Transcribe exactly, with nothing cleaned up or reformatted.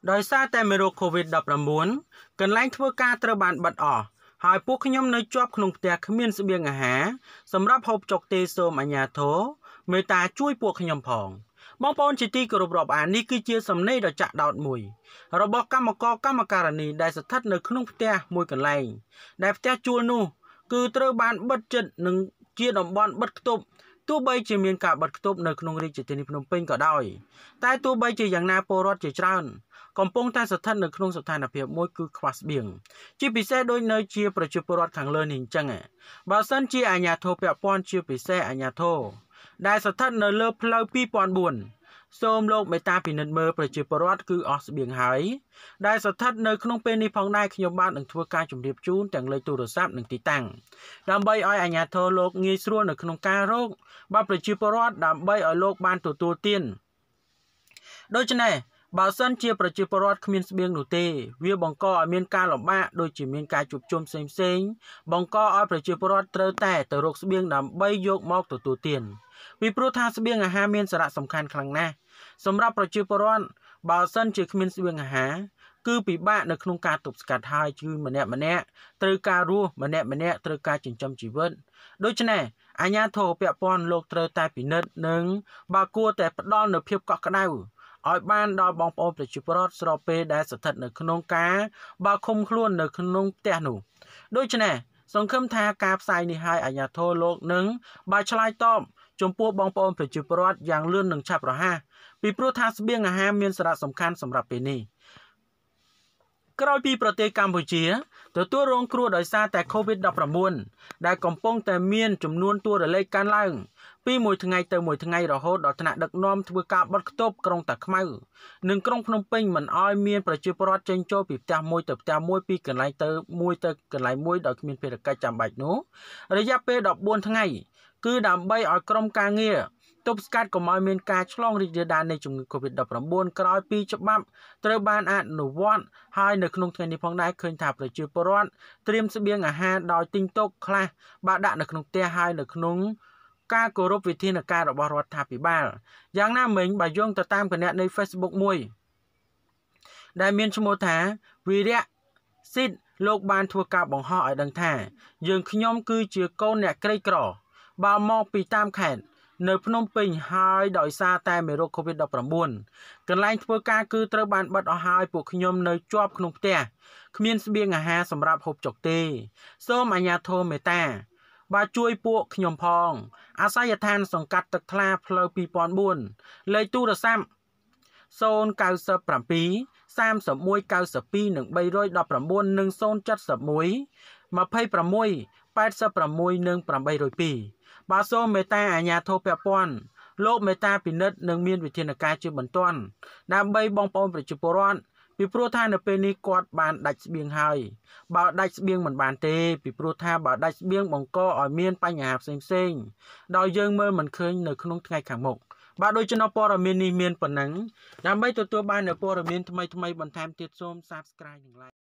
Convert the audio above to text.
ដោយសារតែមេរោគ Kovid ដប់ប្រាំបួន កន្លែងធ្វើការត្រូវបានបិទអស់ហើយពួកខ្ញុំនៅជាប់ក្នុងផ្ទះគ្មានស្បៀងអាហារសម្រាប់ហូបចុកទេសូមអាជ្ញាធរមេត្តាជួយពួកខ្ញុំផងបងប្អូនជាទីគោរពរាប់អាននេះគឺជាសំណេរដ៏ចាក់ដោតមួយរបស់កម្មករកម្មការិនីដែលស្ថិតនៅក្នុងផ្ទះមួយកន្លែងដែលផ្ទះជួលនោះគឺត្រូវបានបិទជិតនឹងជាតំបន់បិទគប់ទោះបីជាមានការបិទគប់នៅក្នុងរាជធានីភ្នំពេញក៏ដោយតែទោះបីជាយ៉ាងណាពលរដ្ឋជាច្រើនកំពុងតែស្ថិតនៅក្នុងស្ថានភាពមួយគឺខ្វះស្បៀងជាពិសេសដូចនៅជាប្រជាពលរដ្ឋខាងលើនេះអញ្ចឹងបើសិនជាអាជ្ញាធរពាក់ព័ន្ធជាពិសេសអាជ្ញាធរដែលស្ថិតនៅលើផ្លូវពីរពាន់បួនសូមលោកមេត្តាពិនិត្យមើលប្រជាពលរដ្ឋគឺអស់ស្បៀងហើយដែលស្ថិតនៅក្នុងពេលនេះផងដែរខ្ញុំបាននឹងធ្វើការជម្រាបជូនទាំងលេខទូរស័ព្ទនិងទីតាំងដើម្បីឲ្យអាជ្ញាធរលោកងាយស្រួលនៅក្នុងការរកបើប្រជាពលរដ្ឋដើម្បីឲ្យលោកបានទទួលទានដូច្នេះបើសិនជាប្រជាពលរដ្ឋគ្មានស្បៀងនោះទេវាបង្កឲ្យមានការលំបាកដូចជាមានការជួបជុំផ្សេងផ្សេងបង្កឲ្យប្រជាពលរដ្ឋត្រូវតែទៅរកស្បៀងដើម្បីយកមកទទួលទានពីព្រោះថាស្បៀងអាហារមានសារៈសំខាន់ខ្លាំងណាស់សម្រាប់ប្រជាពលរដ្ឋបើសិនជាគ្មានស្បៀងអាហារគឺពិបាកនៅក្នុងការទប់ស្កាត់ហើយគឺម្នាក់ម្នាក់ត្រូវការរស់ម្នាក់ម្នាក់ត្រូវការចិញ្ចឹមជីវិតដូច្នេះអាជ្ញាធរពាក់ព័ន្ធលោកត្រូវតែពិនិត្យនិងបើគួរតែផ្ដល់នូវភាពកក់ក្ដៅឲ្យបានដល់បងប្អូនប្រជាពលរដ្ឋស្របពេលដែលស្ថិតនៅក្នុងការបើឃុំខ្លួននៅក្នុងផ្ទះនោះដូច្នេះសង្ឃឹមថាការផ្សាយនេះឲ្យអាជ្ញាធរលោកនឹងបើឆ្លើយតបចំពោះបងប្អូនប្រជាពលរដ្ឋយ៉ាងលឿននិងឆាប់រហ័សពីព្រោះថាស្បៀងអាហារមានសារៈសំខាន់សម្រាប់ពេលនេះក្រោយពីប្រទេសកម្ពុជាទទួលរងគ្រោះដោយសារតែ Kovid ដប់ប្រាំបួន ដែលកំពុងតែមានចំនួនតួលេខកើនឡើងពីមួយថ្ងៃទៅមួយថ្ងៃរហូតដល់ថ្នាក់ដឹកនាំធ្វើការបិទគប់ក្រុងតាខ្មៅនិងក្រុងភ្នំពេញមិនឲ្យមានប្រជាពលរដ្ឋចេញចូលពីផ្ទះមួយទៅផ្ទះមួយពីកន្លែងទៅមួយទៅកន្លែងមួយដោយគ្មានភារកិច្ចចាំបាច់នោះរយៈពេលដប់បួនថ្ងៃគឺដើម្បីឲ្យក្រុមការងារទប់ស្កាត់កុំឲ្យមានការឆ្លងរីករាលដាលនៃជំងឺ Kovid ដប់ប្រាំបួន ក្រោយពីច្បាប់ត្រូវបានអនុវត្តហើយនៅក្នុងថ្ងៃនេះផងដែរឃើញថាប្រជាពលរដ្ឋត្រៀមស្បៀងអាហារដោយទិញទុកខ្លះបាទដាក់នៅក្នុងផ្ទះហើយនៅក្នុងការគោរពវិធានការរបស់រដ្ឋាភិបាលយ៉ាងណាមិញបើយោងទៅតាមគណនី Facebook មួយដែលមានឈ្មោះថាវីរៈសិទ្ធលោកបានធ្វើការបង្ហោះឲ្យដឹងថាយើងខ្ញុំគឺជាកូនអ្នកក្រីក្របើមកពីតាមខេត្តនៅភ្នំពេញហើយដោយសារតែមេរោគ Kovid ដប់ប្រាំបួន កន្លែងធ្វើការគឺត្រូវបានបិទអស់ហើយពួកខ្ញុំនៅជាប់ក្នុងផ្ទះគ្មានស្បៀងអាហារសម្រាប់ហូបចុកទេសូមអាជ្ញាធរមេត្តាបាទជួយពួកខ្ញុំផងអាសយដ្ឋានសង្កាត់ទឹកថ្លាផ្លូវពីរពាន់បួនលេខទូរស័ព្ទศูนย์ เก้า เจ็ด เจ็ด สาม หนึ่ง เก้า เก้า สอง និង 3 1 9 និង ศูนย์ เจ็ด หนึ่ง ยี่สิบ แปด หก និង แปด ศูนย์ สองបាទសូមមេត្តាអាជ្ញាធរពាក់ព័ន្ធលោកមេត្តាពិនិត្យនិងមានវិធានការជាបន្ទាន់ដើម្បីបងប្អូនប្រជាពលរដ្ឋពីព្រោះថានៅពេលនេះគាត់បានដាច់ស្បៀងហើយបើដាច់ស្បៀងមិនបានទេពីព្រោះថាបើដាច់ស្បៀងបង្កឲ្យមានបញ្ហាផ្សេងផ្សេងដោយយើងមើលមិនឃើញនៅក្នុងថ្ងៃខាងមុខបាទដូច្នេះព័ត៌មាននេះមានប៉ុណ្ណឹងដើម្បីទទួលបាននូវព័ត៌មានថ្មីថ្មីបន្ថែមទៀតសូម Subscribe និង Like